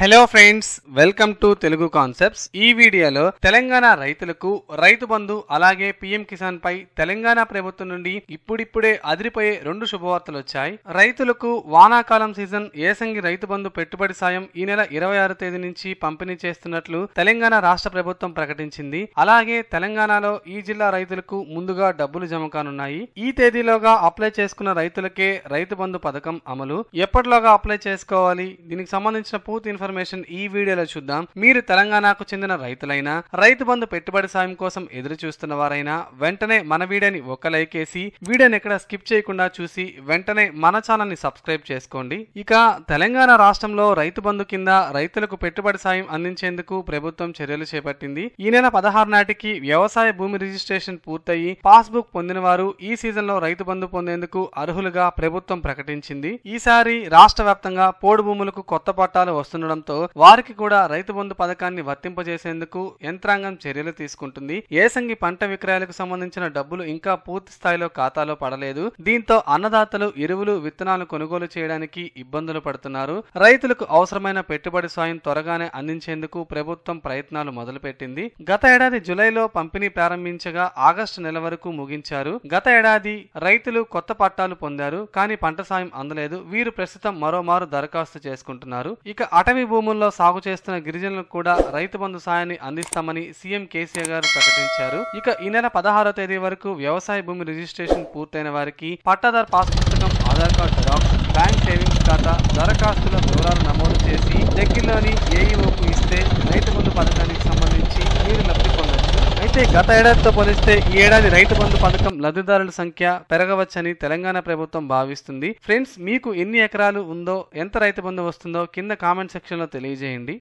Hello friends, welcome to Telugu concepts. ఈ వీడియోలో తెలంగాణ రైతులకు రైతు బంధు అలాగే పీఎం కిసాన్ పై తెలంగాణ ప్రభుత్వం నుండి ఇప్పుడిప్పుడే అదిరిపోయే రెండు శుభవార్తలు వచ్చాయి. రైతులకు వానాకాలం సీజన్ ఏసంగి రైతు బంధు పెట్టుబడి సాయం ఈ నెల 26వ తేదీ నుంచి పంపిణీ చేస్తున్నట్లు తెలంగాణ రాష్ట్ర ప్రభుత్వం ప్రకటించింది. అలాగే తెలంగాణలో ఈ జిల్లా రైతులకు ముందుగా డబ్బులు జమ కానున్నాయి. ఈ తేదీలోగా అప్లై చేసుకున్న రైతులకే రైతు బంధు పథకం అమలు. ఎప్పటిలోగా అప్లై చేసుకోవాలి, దీనికి సంబంధించిన పూర్తి ఇన్ఫర్మేషన్ ఈ వీడియోలో చూద్దాం. మీరు తెలంగాణకు చెందిన రైతులైనా, రైతు బంధు పెట్టుబడి సాయం కోసం ఎదురు చూస్తున్న వారైనా వెంటనే మన వీడియోని ఒక లైక్ వేసి వీడియోని ఎక్కడ స్కిప్ చేయకుండా చూసి వెంటనే మన ఛానల్ ని సబ్స్క్రైబ్ చేసుకోండి. ఇక తెలంగాణ రాష్ట్రంలో రైతు బంధు కింద రైతులకు పెట్టుబడి సాయం అందించేందుకు ప్రభుత్వం చర్యలు చేపట్టింది. ఈ నెల 16 నాటికి వ్యవసాయ భూమి రిజిస్ట్రేషన్ పూర్తయి పాస్బుక్ పొందిన వారు ఈ సీజన్ లో రైతు బంధు పొందేందుకు అర్హులుగా ప్రభుత్వం ప్రకటించింది. ఈసారి రాష్ట్ర వ్యాప్తంగా పోడు భూములకు కొత్త పట్టాలు వస్తుండటంతో వారికి కూడా రైతు బంధు పథకాన్ని వర్తింపజేసేందుకు యంత్రాంగం చర్యలు తీసుకుంటుంది. ఏసంగి పంట విక్రయాలకు సంబంధించిన డబ్బులు ఇంకా పూర్తి స్థాయిలో ఖాతాలో పడలేదు. దీంతో అన్నదాతలు ఎరువులు, విత్తనాలు కొనుగోలు చేయడానికి ఇబ్బందులు పడుతున్నారు. రైతులకు అవసరమైన పెట్టుబడి సాయం త్వరగానే అందించేందుకు ప్రభుత్వం ప్రయత్నాలు మొదలుపెట్టింది. గత ఏడాది జూలైలో పంపిణీ ప్రారంభించగా ఆగస్టు నెల వరకు ముగించారు. గత ఏడాది రైతులు కొత్త పట్టాలు పొందారు, కానీ పంట సాయం అందలేదు. వీరు ప్రస్తుతం మరోమారు దరఖాస్తు చేసుకుంటున్నారు. ఇక అటవీ భూముల్లో సాగు చేస్తున్న గిరిజనులకు కూడా రైతు బంధు సాయాన్ని అందిస్తామని సీఎం కేసీఆర్ గారు ప్రకటించారు. ఇక ఈ నెల 16వ తేదీ వరకు వ్యవసాయ భూమి రిజిస్ట్రేషన్ పూర్తయిన వారికి పట్టాదారు పాస్ పుస్తకం, Aadhaar card xerox, bank savings ఖాతా, దరఖాస్తుల వివరాలు నమోదు చేసి దగ్గరలోని ఏఈఓకు ఇస్తే రైతు బంధు పథకానికి సంబంధించి మీరు లబ్ధి పొందవచ్చు. అయితే గత ఏడాదితో పోలిస్తే ఈ ఏడాది రైతు బంధు పథకం లబ్ధిదారుల సంఖ్య పెరగవచ్చని తెలంగాణ ప్రభుత్వం భావిస్తుంది. ఫ్రెండ్స్, మీకు ఎన్ని ఎకరాలు ఉందో, ఎంత రైతు బంధు వస్తుందో కింద కామెంట్ సెక్షన్ లో తెలియజేయండి.